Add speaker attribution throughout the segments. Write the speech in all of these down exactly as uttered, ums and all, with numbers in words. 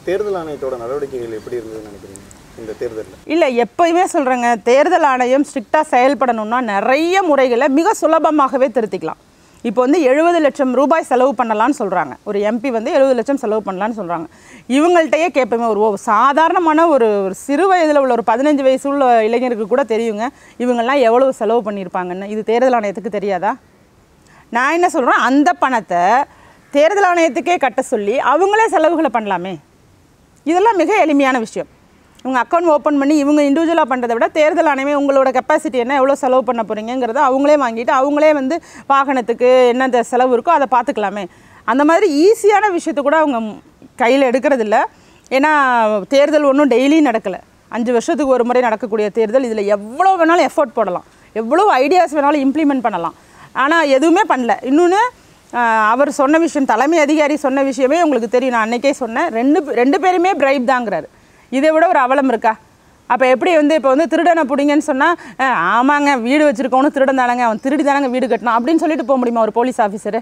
Speaker 1: தேர்தல் ஆணையத்தோட நடவடிக்கைகள் எப்படி இருந்ததுன்னு நினைக்கிறீங்க இந்த தேர்தலில்?
Speaker 2: இல்லை, எப்பயுமே சொல்கிறேங்க, தேர்தல் ஆணையம் ஸ்ட்ரிக்டாக செயல்படணும்னா நிறைய முறைகளை மிக சுலபமாகவே திருத்திக்கலாம். இப்போ வந்து எழுபது லட்சம் ரூபாய் செலவு பண்ணலான்னு சொல்கிறாங்க. ஒரு எம்பி வந்து எழுபது லட்சம் செலவு பண்ணலான்னு சொல்கிறாங்க. இவங்கள்ட்டையே கேட்போமே, ஒரு சாதாரணமான ஒரு ஒரு சிறு வயதில் உள்ள ஒரு பதினஞ்சு வயசு உள்ள இளைஞருக்கு கூட தெரியுங்க இவங்கெல்லாம் எவ்வளவு செலவு பண்ணியிருப்பாங்கன்னு. இது தேர்தல் ஆணையத்துக்கு தெரியாதா? நான் என்ன சொல்கிறேன், அந்த பணத்தை தேர்தல் ஆணையத்துக்கே கட்ட சொல்லி அவங்களே செலவுகளை பண்ணலாமே. இதெல்லாம் மிக எளிமையான விஷயம். இவங்க அக்கௌண்ட் ஓப்பன் பண்ணி இவங்க இண்டிவிஜுவலாக பண்ணுறதை விட தேர்தல் ஆணையமே உங்களோட கெப்பாசிட்டி என்ன, எவ்வளோ செலவு பண்ண போகிறீங்கிறத அவங்களே வாங்கிட்டு அவங்களே வந்து வாகனத்துக்கு என்ன செலவு இருக்கோ அதை பார்த்துக்கலாமே. அந்த மாதிரி ஈஸியான விஷயத்த கூட அவங்க கையில் எடுக்கிறதில்ல. ஏன்னா தேர்தல் ஒன்றும் டெய்லி நடக்கலை, அஞ்சு வருஷத்துக்கு ஒரு முறை நடக்கக்கூடிய தேர்தல். இதில் எவ்வளோ வேணாலும் எஃபோர்ட் போடலாம், எவ்வளோ ஐடியாஸ் வேணாலும் இம்ப்ளிமெண்ட் பண்ணலாம். ஆனால் எதுவுமே பண்ணல. இன்னொன்று, அவர் சொன்ன விஷயம், தலைமை அதிகாரி சொன்ன விஷயமே உங்களுக்கு தெரியும். நான் அன்றைக்கே சொன்னேன், ரெண்டு ரெண்டு பேருமே பிரைப் தாங்கிறாரு. இதை விட ஒரு அவலம் இருக்கா? அப்போ எப்படி வந்து இப்போ வந்து திருடனை பிடிங்கன்னு சொன்னால், ஆமாங்க வீடு வச்சுருக்கவனு திருடன் தானங்க, அவன் திருடி தானங்க வீடு கட்டினான் அப்படின்னு சொல்லிட்டு போக முடியுமா ஒரு போலீஸ் ஆஃபீஸரு?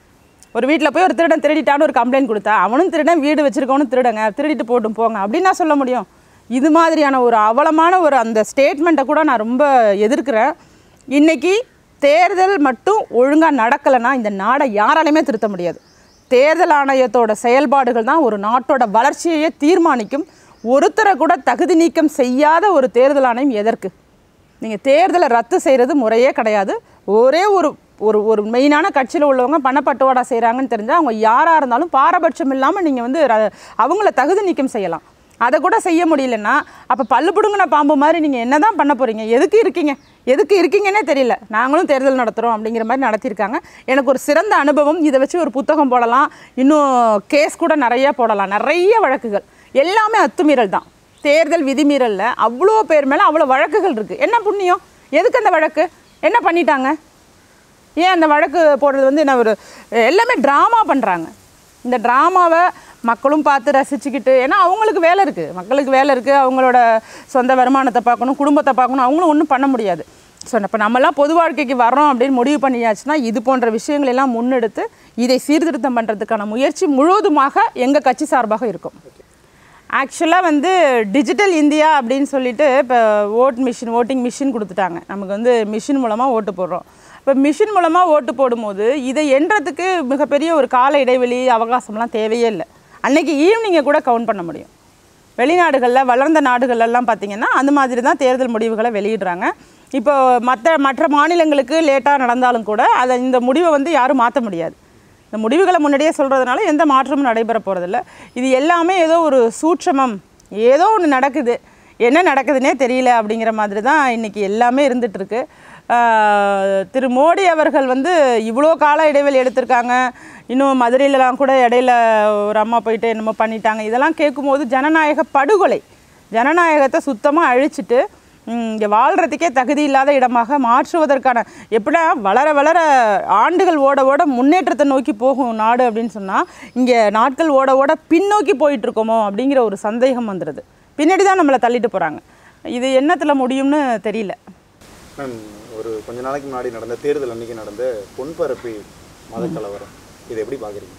Speaker 2: ஒரு வீட்டில் போய் ஒரு திருடன் திருடிட்டான்னு ஒரு கம்ப்ளைண்ட் கொடுத்தா அவனும் திருடன், வீடு வச்சுருக்கவனும் திருடங்க, திருடிட்டு போட்டும் போங்க அப்படின்னு நான் சொல்ல முடியும்? இது மாதிரியான ஒரு அவலமான ஒரு அந்த ஸ்டேட்மெண்ட்டை கூட நான் ரொம்ப எதிர்க்கிறேன். இன்றைக்கி தேர்தல் மட்டும் ஒழுங்காக நடக்கலைன்னா இந்த நாடை யாராலையுமே திருத்த முடியாது. தேர்தல் ஆணையத்தோட செயல்பாடுகள் தான் ஒரு நாட்டோட வளர்ச்சியையே தீர்மானிக்கும். ஒருத்தரை கூட தகுதி நீக்கம் செய்யாத ஒரு தேர்தல் ஆணையம் எதற்கு? நீங்கள் தேர்தலை ரத்து செய்கிறது முறையே கிடையாது. ஒரே ஒரு ஒரு ஒரு மெயினான கட்சியில் உள்ளவங்க பணப்பட்டுவாடா செய்கிறாங்கன்னு தெரிஞ்சால் அவங்க யாராக இருந்தாலும் பாரபட்சம் இல்லாமல் நீங்கள் வந்து அவங்கள தகுதி நீக்கம் செய்யலாம். அதை கூட செய்ய முடியலன்னா அப்போ பல்லு பிடுங்கின பாம்பு மாதிரி நீங்கள் என்ன தான் பண்ண போகிறீங்க? எதுக்கு இருக்கீங்க எதுக்கு இருக்கீங்கன்னே தெரியல. நாங்களும் தேர்தல் நடத்துகிறோம் அப்படிங்கிற மாதிரி நடத்தியிருக்காங்க. எனக்கு ஒரு சிறந்த அனுபவம். இதை வச்சு ஒரு புத்தகம் போடலாம், இன்னும் கேஸ் கூட நிறைய போடலாம். நிறைய வழக்குகள் எல்லாமே அத்துமீறல் தான். தேர்தல் விதிமீறலில் அவ்வளோ பேர் மேலே அவ்வளோ வழக்குகள் இருக்குது. என்ன புண்ணியம்? எதுக்கு அந்த வழக்கு? என்ன பண்ணிட்டாங்க? ஏன் அந்த வழக்கு போடுறது வந்து என்ன ஒரு எல்லாமே ட்ராமா பண்ணுறாங்க. இந்த ட்ராமாவை மக்களும் பார்த்து ரசிச்சுக்கிட்டு, ஏன்னா அவங்களுக்கு வேலை இருக்குது, மக்களுக்கு வேலை இருக்குது, அவங்களோட சொந்த வருமானத்தை பார்க்கணும், குடும்பத்தை பார்க்கணும், அவங்களும் ஒன்றும் பண்ண முடியாது. ஸோ இப்போ நம்மளாம் பொது வாழ்க்கைக்கு வரோம் அப்படின்னு முடிவு பண்ணியாச்சுன்னா இது போன்ற விஷயங்கள் எல்லாம் முன்னெடுத்து இதை சீர்திருத்தம் பண்ணுறதுக்கான முயற்சி முழுவதுமாக எங்கள் கட்சி சார்பாக இருக்கும். ஆக்சுவலாக வந்து டிஜிட்டல் இந்தியா அப்படின்னு சொல்லிட்டு இப்போ ஓட் மிஷின் ஓட்டிங் மிஷின் கொடுத்துட்டாங்க. நமக்கு வந்து மிஷின் மூலமாக ஓட்டு போடுறோம். இப்போ மிஷின் மூலமாக ஓட்டு போடும்போது இதை எண்ணுறதுக்கு மிகப்பெரிய ஒரு கால இடைவெளி அவகாசம்லாம் தேவையே இல்லை. அன்றைக்கி ஈவினிங்கை கூட கவுண்ட் பண்ண முடியும். வெளிநாடுகளில் வளர்ந்த நாடுகள்லாம் பார்த்திங்கன்னா அந்த மாதிரி தான் தேர்தல் முடிவுகளை வெளியிடுறாங்க. இப்போ மற்ற மற்ற மாநிலங்களுக்கு லேட்டாக நடந்தாலும் கூட அதை இந்த முடிவை வந்து யாரும் மாற்ற முடியாது. இந்த முடிவுகளை முன்னாடியே சொல்கிறதுனால எந்த மாற்றமும் நடைபெற போகிறதில்ல. இது எல்லாமே ஏதோ ஒரு சூட்சமம், ஏதோ ஒன்று நடக்குது, என்ன நடக்குதுன்னே தெரியல அப்படிங்கிற மாதிரி தான் இன்றைக்கி எல்லாமே இருந்துகிட்ருக்கு. திரு மோடி அவர்கள் வந்து இவ்வளோ கால இடைவெளி எடுத்திருக்காங்க. இன்னும் மதுரையிலலாம் கூட இடையில ஒரு அம்மா போயிட்டு என்னமோ பண்ணிட்டாங்க. இதெல்லாம் கேட்கும்போது ஜனநாயக படுகொலை, ஜனநாயகத்தை சுத்தமாக அழிச்சிட்டு இங்கே வாழ்கிறதுக்கே தகுதி இல்லாத இடமாக மாற்றுவதற்கான எப்படின்னா வளர வளர ஆண்டுகள் ஓட ஓட முன்னேற்றத்தை நோக்கி போகும் நாடு அப்படின்னு சொன்னால் இங்கே நாட்கள் ஓட ஓட பின்னோக்கி போயிட்டுருக்கோமோ அப்படிங்கிற ஒரு சந்தேகம் வந்துடுது. பின்னாடி தான் நம்மளை தள்ளிட்டு போகிறாங்க. இது என்னத்தில் முடியும்னு தெரியல.
Speaker 1: மேம், ஒரு கொஞ்ச நாளைக்கு முன்னாடி நடந்த தேர்தல் அன்றைக்கி நடந்த பொன்பரப்பி மத கலவரம், இதை எப்படி பார்க்குறீங்க?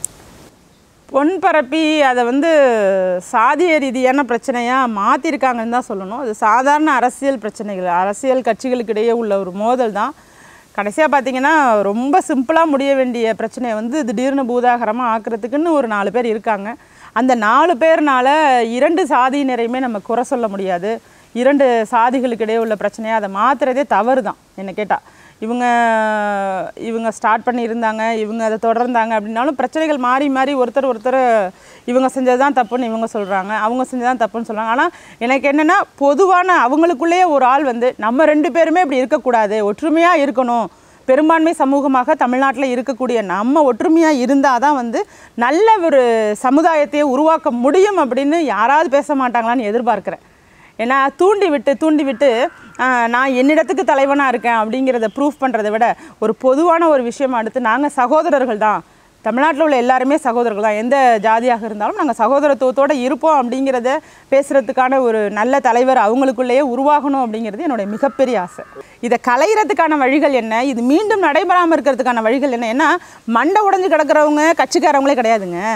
Speaker 2: பொன்பரப்பி அதை வந்து சாதிய ரீதியான பிரச்சனையாக மாற்றிருக்காங்கன்னு தான் சொல்லணும். அது சாதாரண அரசியல் பிரச்சனைகள், அரசியல் கட்சிகளுக்கிடையே உள்ள ஒரு மோதல் தான். கடைசியாக பார்த்திங்கன்னா ரொம்ப சிம்பிளாக முடிய வேண்டிய பிரச்சனையை வந்து திடீர்னு பூதாகரமாக ஆக்கிறதுக்குன்னு ஒரு நாலு பேர் இருக்காங்க. அந்த நாலு பேர்னால இரண்டு சாதியினரையுமே நம்ம குறை சொல்ல முடியாது. இரண்டு சாதிகளுக்கிடையே உள்ள பிரச்சனையாக அதை மாற்றுறதே தவறு தான் என்ன கேட்டால். இவங்க இவங்க ஸ்டார்ட் பண்ணியிருந்தாங்க, இவங்க அதை தொடர்ந்தாங்க அப்படின்னாலும் பிரச்சனைகள் மாறி மாறி ஒருத்தர் ஒருத்தர் இவங்க செஞ்சது தான் தப்புன்னு இவங்க சொல்கிறாங்க, அவங்க செஞ்சது தான் தப்புன்னு சொல்கிறாங்க. ஆனால் எனக்கு என்னென்னா பொதுவான அவங்களுக்குள்ளேயே ஒரு ஆள் வந்து நம்ம ரெண்டு பேருமே இப்படி இருக்கக்கூடாது, ஒற்றுமையாக இருக்கணும், பெரும்பான்மை சமூகமாக தமிழ்நாட்டில் இருக்கக்கூடிய நம்ம ஒற்றுமையாக இருந்தால் தான் வந்து நல்ல ஒரு சமுதாயத்தையே உருவாக்க முடியும் அப்படின்னு யாராவது பேச மாட்டாங்களான்னு எதிர்பார்க்குறேன். ஏன்னா தூண்டி விட்டு தூண்டி விட்டு நான் என்னிடத்துக்கு தலைவனாக இருக்கேன் அப்படிங்கிறத ப்ரூஃப் பண்ணுறதை விட ஒரு பொதுவான ஒரு விஷயம் எடுத்து நாங்கள் சகோதரர்கள் தான், தமிழ்நாட்டில் உள்ள எல்லாருமே சகோதரர்கள் தான், எந்த ஜாதியாக இருந்தாலும் நாங்கள் சகோதரத்துவத்தோடு இருப்போம் அப்படிங்கிறத பேசுகிறதுக்கான ஒரு நல்ல தலைவர் அவங்களுக்குள்ளேயே உருவாகணும் அப்படிங்கிறது என்னுடைய மிகப்பெரிய ஆசை. இதை களைகிறதுக்கான வழிகள் என்ன, இது மீண்டும் நடைபெறாமல் இருக்கிறதுக்கான வழிகள் என்ன? ஏன்னா மண்டை உடஞ்சி கிடக்கிறவங்க கட்சிக்காரவங்களே கிடையாதுங்க.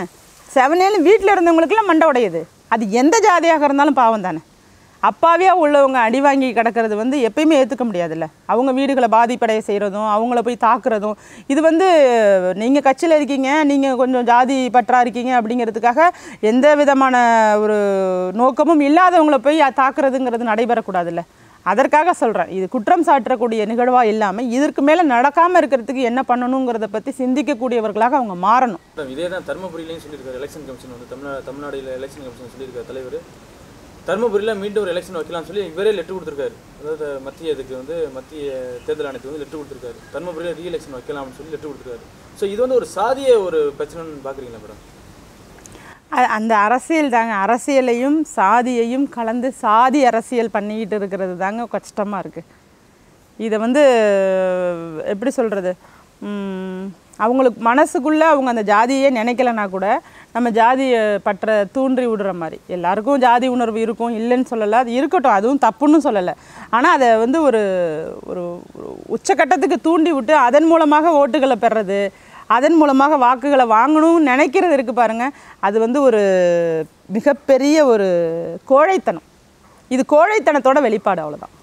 Speaker 2: செவனேன்னு வீட்டில் இருந்தவங்களுக்குலாம் மண்டை உடையுது. அது எந்த ஜாதியாக இருந்தாலும் பாவம் தானே. அப்பாவியாக உள்ளவங்க அடி வாங்கி கிடக்கிறது வந்து எப்பயுமே ஏற்றுக்க முடியாதுல்ல. அவங்க வீடுகளை பாதிப்படைய செய்கிறதும் அவங்கள போய் தாக்குறதும் இது வந்து நீங்கள் கட்சியில் இருக்கீங்க, நீங்கள் கொஞ்சம் ஜாதி பற்றா இருக்கீங்க அப்படிங்கிறதுக்காக எந்த விதமான ஒரு நோக்கமும் இல்லாதவங்கள போய் தாக்குறதுங்கிறது நடைபெறக்கூடாதுல்ல. அதற்காக சொல்கிறேன், இது குற்றம் சாட்டக்கூடிய நிகழ்வாக இல்லாமல் இதற்கு மேலே நடக்காமல் இருக்கிறதுக்கு என்ன பண்ணணுங்கிறத பற்றி சிந்திக்கக்கூடியவர்களாக அவங்க மாறணும்.
Speaker 3: இதே தான் தருமபுரியிலையும் சொல்லியிருக்காரு எலெக்ஷன் கமிஷன் வந்து தமிழ்நா தமிழ்நாடுல எலெக்ஷன் கமிஷன் சொல்லியிருக்காரு தலைவர். தருமபுரியில் மீண்டும் ஒரு எலெக்ஷன் வைக்கலாம்னு சொல்லி இவரே லெட்டர் கொடுத்துருக்காரு. அதாவது மத்திய இதுக்கு வந்து மத்திய தேர்தல் ஆணையத்துக்கு வந்து லெட்டர் கொடுத்துருக்காரு. தருமபுரியில் ரீ எலெக்ஷன் வைக்கலாம்னு சொல்லி லெட்டர் கொடுத்துருக்காரு. ஸோ இது வந்து ஒரு சாதிய ஒரு பிரச்சனைன்னு பார்க்குறீங்களா மேடம்?
Speaker 2: அந்த அரசியல் தாங்க, அரசியலையும் சாதியையும் கலந்து சாதி அரசியல் பண்ணிக்கிட்டு இருக்கிறது தாங்க கஷ்டமாக இருக்குது. இதை வந்து எப்படி சொல்கிறது, அவங்களுக்கு மனசுக்குள்ளே அவங்க அந்த ஜாதியே நினைக்கலன்னா கூட நம்ம ஜாதியை பற்ற தூண்டி விடுற மாதிரி. எல்லாருக்கும் ஜாதி உணர்வு இருக்கும், இல்லைன்னு சொல்லலை, அது இருக்கட்டும், அதுவும் தப்புன்னு சொல்லலை. ஆனால் அதை வந்து ஒரு ஒரு உச்சக்கட்டத்துக்கு தூண்டி விட்டு அதன் மூலமாக ஓட்டுகளை பெறுறது, அதன் மூலமாக வாக்குகளை வாங்கணும்னு நினைக்கிறது இருக்குது பாருங்கள், அது வந்து ஒரு மிகப்பெரிய ஒரு கோழைத்தனம். இது கோழைத்தனத்தோட வெளிப்பாடு, அவ்வளோதான்.